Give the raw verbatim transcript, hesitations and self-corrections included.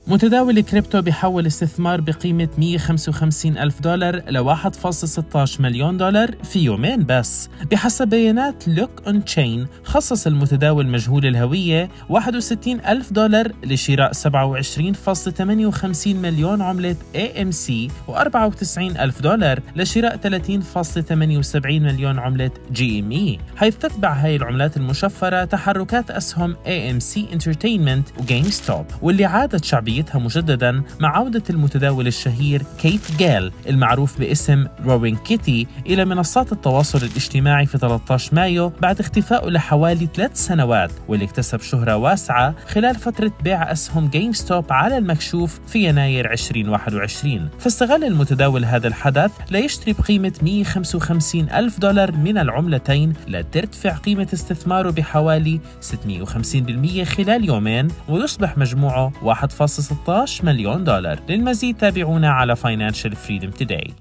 متداول كريبتو بيحول استثمار بقيمة مئة وخمسة وخمسين ألف دولار ل واحد فاصلة ستة عشر مليون دولار في يومين بس. بحسب بيانات لوك أون تشين، خصص المتداول مجهول الهوية واحد وستين ألف دولار لشراء سبعة وعشرين فاصلة ثمانية وخمسين مليون عملة إيه إم سي وأربعة وتسعين ألف دولار لشراء ثلاثين فاصلة ثمانية وسبعين مليون عملة جي إم إي، حيث تتبع هاي العملات المشفرة تحركات أسهم إيه إم سي Entertainment وجيم ستوب، واللي عادت شعبيتها مجددا مع عودة المتداول الشهير كيت جال المعروف باسم روين كيتي إلى منصات التواصل الاجتماعي في ثلاثة عشر مايو بعد اختفائه لحوالي ثلاث سنوات، واللي اكتسب شهرة واسعة خلال فترة بيع أسهم جيم ستوب على المكشوف في يناير ألفين وواحد وعشرين. فاستغل المتداول هذا الحدث ليشتري بقيمة مئة وخمسة وخمسين ألف دولار من العملتين لترتفع قيمة استثماره بحوالي ستمئة وخمسين بالمئة خلال يومين، ويصبح مجموعه واحد فاصلة ستة عشر مليون دولار. للمزيد تابعونا على Financial Freedom Today.